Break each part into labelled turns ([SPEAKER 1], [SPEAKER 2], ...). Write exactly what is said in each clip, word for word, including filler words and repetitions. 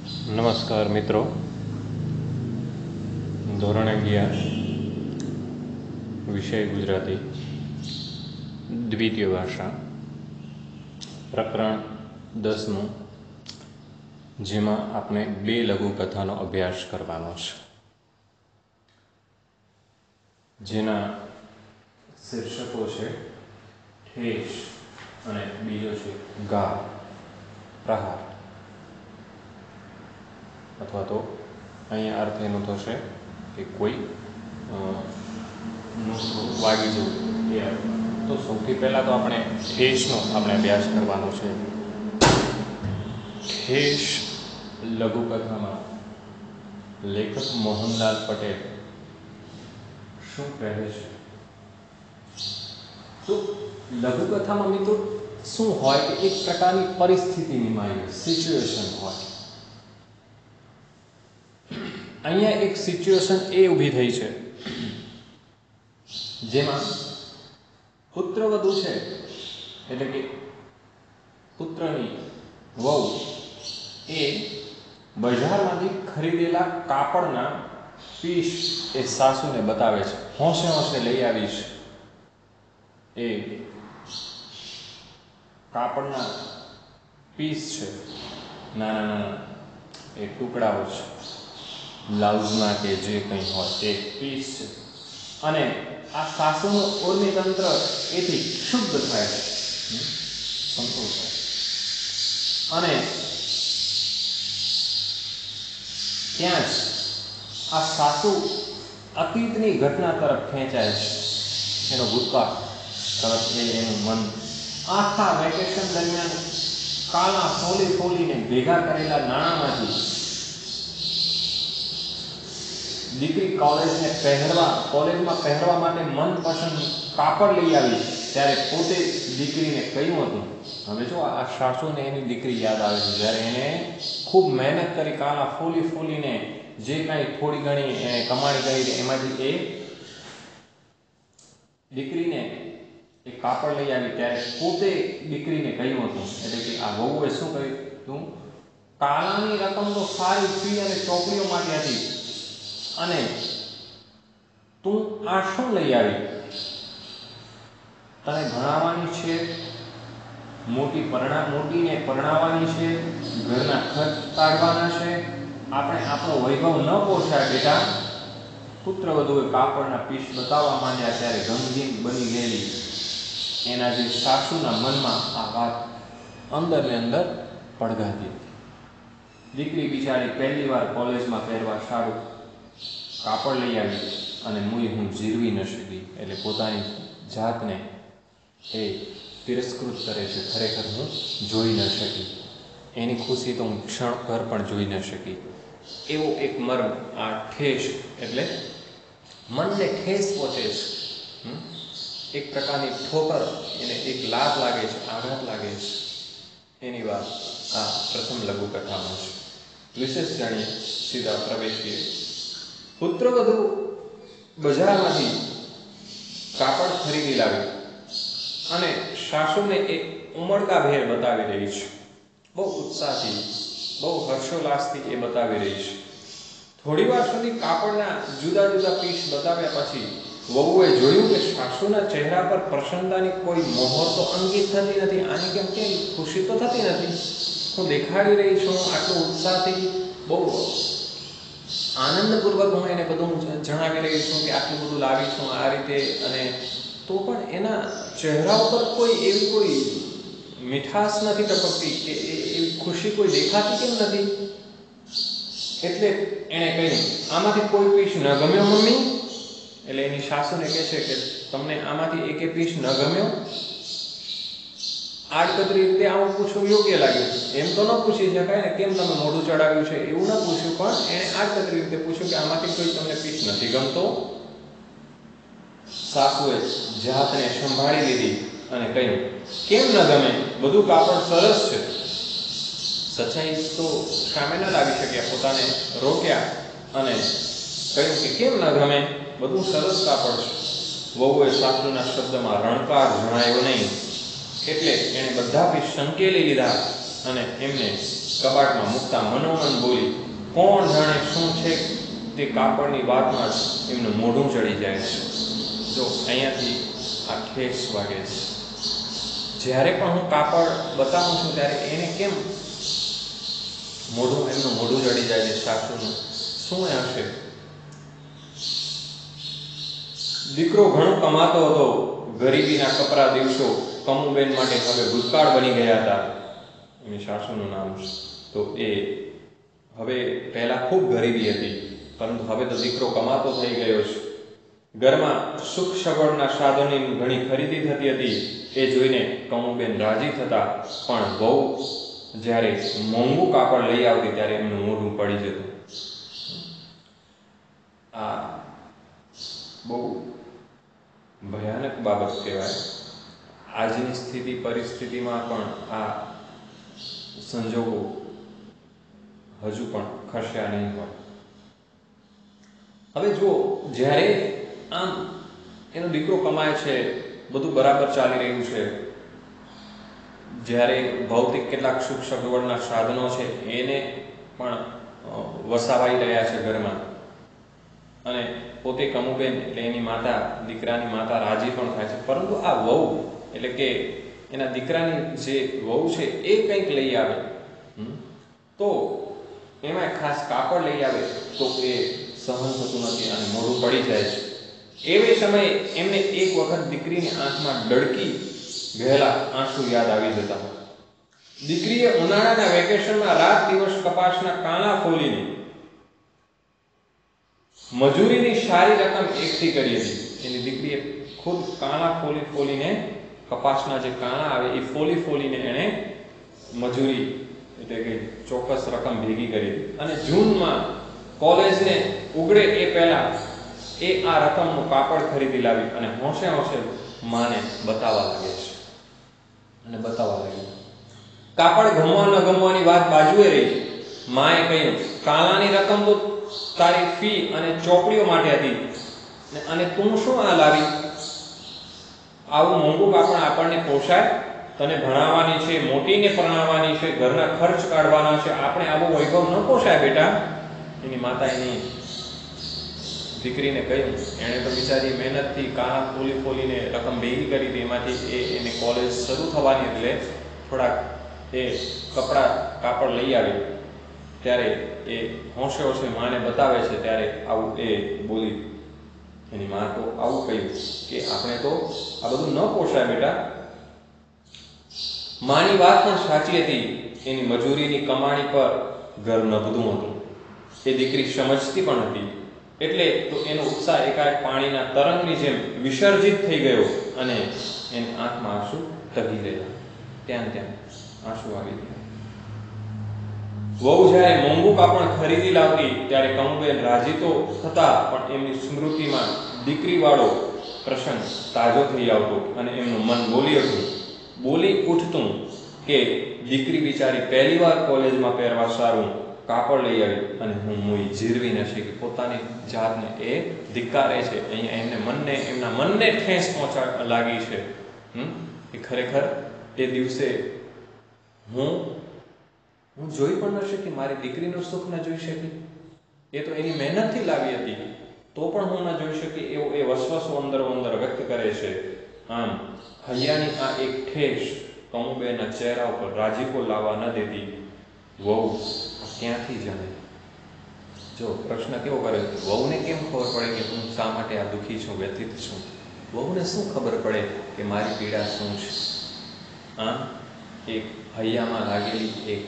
[SPEAKER 1] નમસ્કાર મિત્રો, ધોરણ અગિયાર વિષય ગુજરાતી દ્વિતીય ભાષા પ્રકરણ દસમું, જેમાં આપણે બે લઘુકથાનો અભ્યાસ કરવાનો છે, જેના શીર્ષકો છે ઠેસ અને બીજો છે ગા પ્રહાર, અથવા તો અહીંયા અર્થ એનો થશે કે કોઈ વાગી જવું એ અર્થ. તો સૌથી પહેલાં તો આપણે ઠેસનો આપણે અભ્યાસ કરવાનો છે. ઠેસ લઘુકથામાં લેખક મોહનલાલ પટેલ શું કહે છે? તો લઘુકથામાં મિત્રો શું હોય કે એક પ્રકારની પરિસ્થિતિ નિમાય સિચ્યુએશન હોય. અહીંયા એક સિચ્યુએશન એ ઊભી થઈ છે જેમાં પુત્રવધુ છે, એટલે કે પુત્રની વહુ એ બજારમાંથી ખરીદેલા કાપડના પીસ એ સાસુને બતાવે છે. હોંશે હોંશે લઈ આવીશ એ કાપડના પીસ છે, નાના નાના એ ટુકડાઓ છે, બ્લાઉઝના કે જે કંઈ હોય તે પીસ છે, અને આ સાસુનું ઉર્મી તંત્ર એથી શુદ્ધ થાય છે, સંતોષ થાય. અને ત્યાં જ આ સાસુ અતીતની ઘટના તરફ ખેંચાય છે, એનો ભૂતકાળ તરફ એ એનું મન. આખા વેકેશન દરમિયાન કાળા ફોલી ફોલીને ભેગા કરેલા નાણાંમાંથી દીકરી કોલેજને પહેરવા કોલેજમાં પહેરવા માટે મનપસંદ કાપડ લઈ આવી, ત્યારે પોતે દીકરીને કહ્યું હતું. હવે જો આ સાસુને એની દીકરી યાદ આવે છે, જ્યારે એને ખૂબ મહેનત કરી કાળા ફોલી ફોલીને જે કાંઈ થોડી ઘણી એને કમાણી કરી એમાંથી એ દીકરીને એ કાપડ લઈ આવી, ત્યારે પોતે દીકરીને કહ્યું હતું, એટલે કે આ વહુએ શું કહ્યું તું, કાળાની રકમ તો સારી ફી અને ચોપડીઓ માટે હતી, અને તું આ શું લઈ આવી? તને ભણાવવાની છે, મોટી પરણા મોટીને પરણાવવાની છે, ઘરના ખર્ચ કાઢવાના છે, આપણે આપણો વૈભવ ન પોષાય બેટા. પુત્રવધુએ કાપડના પીસ બતાવવા માંડ્યા ત્યારે ગમગીન બની ગયેલી એના જે સાસુના મનમાં આ વાત અંદર ને અંદર પડઘાતી હતી. દીકરી બિચારી પહેલી વાર કોલેજમાં પહેરવા સારું કાપડ લઈ આવી, અને મુય હું જીરવી ન શકી, એટલે પોતાની જાતને એ તિરસ્કૃત કરે છે. ખરેખર હું જોઈ ન શકી, એની ખુશી તો હું ક્ષણભર પણ જોઈ ન શકી. એવો એક મર્મ આ ઠેસ, એટલે મનને ઠેસ પહોંચે છે, એક પ્રકારની ઠોકર, એને એક લાભ લાગે છે, આઘાત લાગે છે, એની વાત આ પ્રથમ લઘુકથામાં છે. વિશેષ જાણીએ, સીધા પ્રવેશીએ. પુત્રવધુ બજારમાંથી કાપડ ખરીદી લાવી અને સાસુને એક ઉમળકાભેર બતાવી રહી છે. બહુ ઉત્સાહથી, બહુ હર્ષોલ્લાસથી એ બતાવી રહી છે. થોડી વાર સુધી કાપડના જુદા જુદા પીસ બતાવ્યા પછી વહુએ જોયું કે સાસુના ચહેરા પર પ્રસન્નતાની કોઈ મોહર તો અંકિત થતી નથી. આની કેમ કે ખુશી તો થતી નથી. હું દેખાડી રહી છું આટલું ઉત્સાહથી, બહુ આનંદપૂર્વક હું એને બધું જણાવી રહી છું કે આટલું બધું લાવી છું આ રીતે, અને તો પણ એના ચહેરા ઉપર કોઈ એવી કોઈ મીઠાશ નથી ટપકતી, કે એવી ખુશી કોઈ દેખાતી કેમ નથી? એટલે એણે કહ્યું, આમાંથી કોઈ પીસ ન ગમ્યો મમ્મી? એટલે એની સાસુને કહે છે કે તમને આમાંથી એકે પીસ ન ગમ્યો? આડકતરી રીતે આવું પૂછવું યોગ્ય લાગ્યું. એમ તો ન પૂછી શકાય ને, કેમ તમે મોઢું ચડાવ્યું છે એવું ન પૂછ્યું, પણ એણે આડકતરી રીતે પૂછ્યું કે આમાંથી કોઈ તમને પીસ નથી ગમતો? સાસુએ જાતને સંભાળી લીધી અને કહ્યું, કેમ ન ગમે? બધું કાપડ સરસ છે. સચ્ચાઈ તો સામે ન લાવી શક્યા, પોતાને રોક્યા અને કહ્યું કે કેમ ન ગમે? બધું સરસ કાપડ છે. વહુએ સાસુના શબ્દમાં રણકાર જણાયો નહીં, એટલે એણે બધા પીસ સંકેલી લીધા અને એમને કબાટમાં મૂકતા મનોમન બોલી, કોણ જાણે શું છે તે કાપડની વાતમાં જ એમનું મોઢું ચડી જાય છે. જો અહીંયાથી આ ઠેસ વાગે છે. જ્યારે પણ હું કાપડ બતાવું છું ત્યારે એને કેમ મોઢું એમનું મોઢું ચડી જાય છે સાસુનું? શું એ હશે? દીકરો ઘણો કમાતો હતો. ગરીબીના કપરા દિવસો કમુબેન માટે હવે ભૂતકાળ બની ગયા હતા. એની સાસુનું નામ છે. તો એ હવે પહેલા ખૂબ ગરીબી હતી, પરંતુ હવે તો દીકરો કમાતો થઈ ગયો છે. ઘરમાં સુખ સગવડના સાધનોની ઘણી ખરીદી થતી હતી. એ જોઈને કમુબેન રાજી થતા, પણ બહુ જ્યારે મોંઘું કાપડ લઈ આવતી ત્યારે એમનું મોઢું પડી જતું. આ બહુ ભયાનક બાબત કહેવાય. આજની સ્થિતિ પરિસ્થિતિમાં પણ આ સંજોગો હજુ પણ ખસ્યા નહીં હોય. હવે જુઓ, જ્યારે આમ એનો દીકરો કમાય છે, બધું બરાબર ચાલી રહ્યું છે, જ્યારે ભૌતિક કેટલાક સુખ સગવડના સાધનો છે એને પણ વસાવાઈ રહ્યા છે ઘરમાં, અને પોતે કમુબેન એટલે એની માતા, દીકરાની માતા રાજી પણ થાય છે. પરંતુ આ વહુ એટલે કે એના દીકરાની જે વહુ છે એ કંઈક લઈ આવે તો એમાં ખાસ કાપડ લઈ આવે તો એ સહન થતું નથી અને મોઢું પડી જાય છે. એવે સમયે એમને એક વખત દીકરીની આંખમાં ડળકી ગયેલા આંસુ યાદ આવી જતા. દીકરીએ ઉનાળાના વેકેશનમાં રાત દિવસ કપાસના કાણા ફોલીને મજૂરીની સારી રકમ એકઠી કરી હતી. એની દીકરીએ ખુદ કાણા ફોલી ફોલીને કપાસના જે કાણા આવે એ ફોલી ફોલીને એણે મજૂરી એટલે કે ચોક્કસ રકમ ભેગી કરી હતી. અને જૂનમાં કોલેજને ઉગડે એ પહેલા એ આ રકમનું કાપડ ખરીદી લાવી અને હોંશે હોંશે માને બતાવવા લાગે છે અને બતાવવા લાગી. કાપડ ગમવા ન ગમવાની વાત બાજુએ રહી. માએ કહ્યું, કાલાની રકમ તો તારી ફી અને ચોપડીઓ માટે હતી, અને તું શું આ લાવી? આવું મોંઘું કાપડ આપણને પોષાય? તને ભણાવવાની છે, મોટીને પરણાવવાની છે, ઘરના ખર્ચ કાઢવાના છે, આપણે આવો વૈભવ ન પોષાય બેટા. એની માતા એની દીકરીને કહ્યું. એણે તો બિચારી મહેનતથી કાણા ફોલી ફોલીને રકમ ભેગી કરી હતી. એમાંથી એ એને કોલેજ શરૂ થવાની એટલે થોડાક એ કપડાં કાપડ લઈ આવી. ત્યારે એ હોંશે હોંશે માને બતાવે છે ત્યારે આવું એ બોલી. એની મા તો આવું કહ્યું કે આપણે તો આ બધું ન પોષાય બેટા. માની વાત પણ સાચી હતી. એની મજૂરીની કમાણી પર ઘર નભતું હતું. એ દીકરી સમજતી પણ હતી. એટલે તો એનો ઉત્સાહ એકાએક પાણીના તરંગની જેમ વિસર્જિત થઈ ગયો અને એની આંખમાં આંસુ ટકી ગયા. ત્યાં ત્યાં આંસુ આવી ગયા. વહુ જ્યારે મોંઘું કાપડ ખરીદી લાવતી ત્યારે કમુબેન રાજી તો થતા, પણ એમની સ્મૃતિમાં દીકરીવાળો પ્રસંગ તાજો થઈ આવતો અને એમનું મન બોલી હતું બોલી ઉઠતું કે દીકરી બિચારી પહેલી વાર કોલેજમાં પહેરવા સારું કાપડ લઈ આવી અને હું મુઈ જીરવી ન શકી. પોતાની જાતને એ ધિક્કારે છે. અહીંયા એમને મનને એમના મનને ઠેસ પહોંચા લાગી છે. હમ એ ખરેખર એ દિવસે હું હું જોઈ પણ ન શકી, મારી દીકરીનું સુખ ન જોઈ શકી. એ તો એની મહેનતથી લાવી હતી, તો પણ હું ન જોઈ શકી એવો એ વસવસો અંદર અંદર વ્યક્ત કરે છે. આમ હૈયાની આ એક ઠેસ કમુબેનના ચહેરા ઉપર રાજીપો લાવવા ન દેતી. વહુ ક્યાંથી જાણે? જો પ્રશ્ન કેવો કરે છે, વહુને કેમ ખબર પડે કે હું શા માટે આ દુઃખી છું, વ્યથિત છું? વહુને શું ખબર પડે કે મારી પીડા શું છે? આમ એક હૈયામાં લાગેલી એક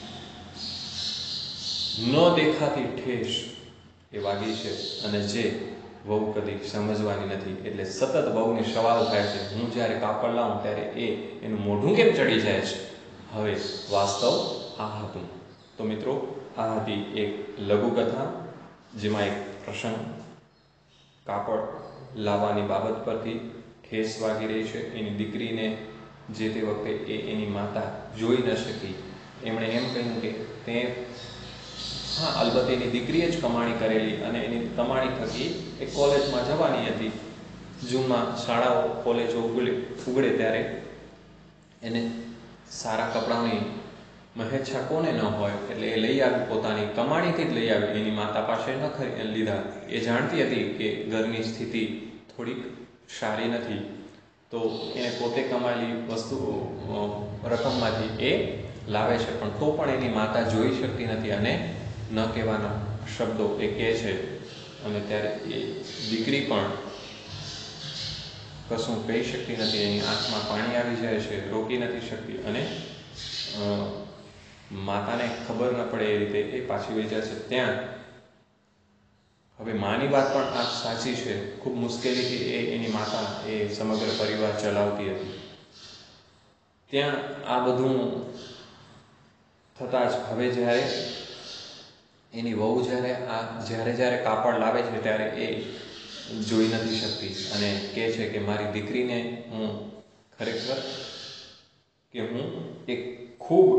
[SPEAKER 1] ન દેખાતી ઠેસ એ વાગી છે, અને જે વહુ કદી સમજવાની નથી. એટલે સતત વહુને સવાલ થાય છે. હું જ્યારે કાપડ લાવું ત્યારે એ એનું મોઢું કેમ ચડી જાય છે? હવે વાસ્તવ આ હતું. તો મિત્રો, આ હતી એક લઘુકથા જેમાં એક પ્રસંગ કાપડ લાવવાની બાબત પરથી ઠેસ વાગી રહી છે. એની દીકરીને જે તે વખતે એ એની માતા જોઈ ન શકી. એમણે એમ કહ્યું કે તે હા અલબત્ત એની દીકરીએ જ કમાણી કરેલી અને એની કમાણી થકી એ કોલેજમાં જવાની હતી. જૂનમાં શાળાઓ કોલેજો ઉગડે ઉગડે ત્યારે એને સારા કપડાની મહેચ્છા કોને ન હોય, એટલે એ લઈ આવી, પોતાની કમાણીથી જ લઈ આવી, એની માતા પાસે ન ખરી લીધા. એ જાણતી હતી કે ઘરની સ્થિતિ થોડીક સારી નથી, તો એને પોતે કમાયેલી વસ્તુઓ રકમમાંથી એ લાવે છે, પણ તો પણ એની માતા જોઈ શકતી નથી અને ન કહેવાના શબ્દો એ કહે છે. અને ત્યારે એ દીકરી પણ કશું કહી શકતી નથી, એની આંખમાં પાણી આવી જાય છે, રોકી નથી શકતી, અને માતાને ખબર ન પડે એ રીતે એ પાછી વહી જાય છે. ત્યાં હવે માની વાત પણ આ સાચી છે, ખૂબ મુશ્કેલીથી એ એની માતા એ સમગ્ર પરિવાર ચલાવતી હતી. ત્યાં આ બધું થતાં જ હવે જ્યારે એની વહુ જ્યારે આ જ્યારે જ્યારે કાપડ લાવે છે ત્યારે એ જોઈ નથી શકતી અને કહે છે કે મારી દીકરીને હું ખરેખર કે હું એક ખૂબ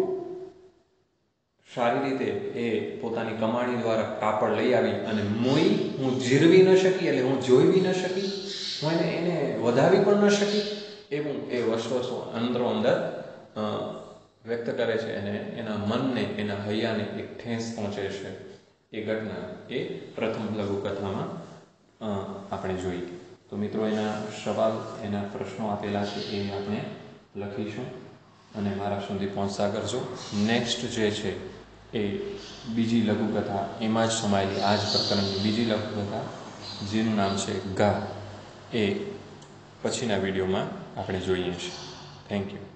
[SPEAKER 1] સારી રીતે એ પોતાની કમાણી દ્વારા કાપડ લઈ આવી અને મોઈ હું જીરવી ન શકી, એટલે હું જોઈ બી ન શકી, હું એને એને વધાવી પણ ન શકી, એવું એ વસવસો અંદરો અંદર વ્યક્ત કરે છે અને એના મનને, એના હૈયાને એક ઠેસ પહોંચે છે. એ ઘટના એ પ્રથમ લઘુકથામાં આપણે જોઈ. તો મિત્રો, એના સવાલ, એના પ્રશ્નો આપેલા છે એ આપણે લખીશું અને મારા સુધી પહોંચતા કરજો. નેક્સ્ટ જે છે એ બીજી લઘુકથા, એમાં જ સમાયેલી આ જ પ્રકરણની બીજી લઘુકથા, જેનું નામ છે ગા, એ પછીના વિડીયોમાં આપણે જોઈએ છીએ. Thank you.